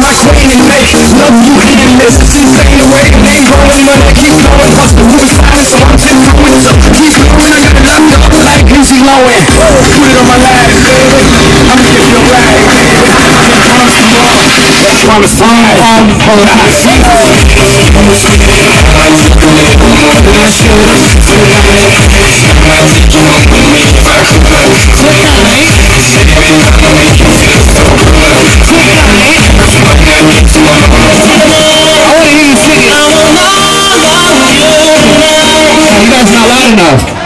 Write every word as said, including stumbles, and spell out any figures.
watch rain and make love you endless. Insane the way the name growing, but I keep going. Cause the moon's silent, so I'm just going. So keep going, I got it locked up like Lucy Lowen. Put it on my life, baby. I'ma give you a ride, baby. That's why I'm fine. Hold on, I see you. You guys not loud enough.